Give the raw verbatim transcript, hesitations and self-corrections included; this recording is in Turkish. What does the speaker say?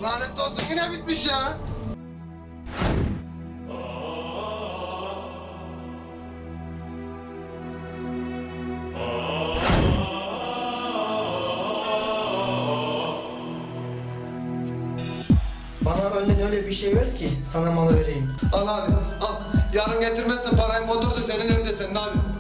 Lanet olsun yine bitmiş ya. Bana önden öyle bir şey ver ki sana malı vereyim. Al abi al. Yarın getirmezsen parayı motor da senin evde senin abi.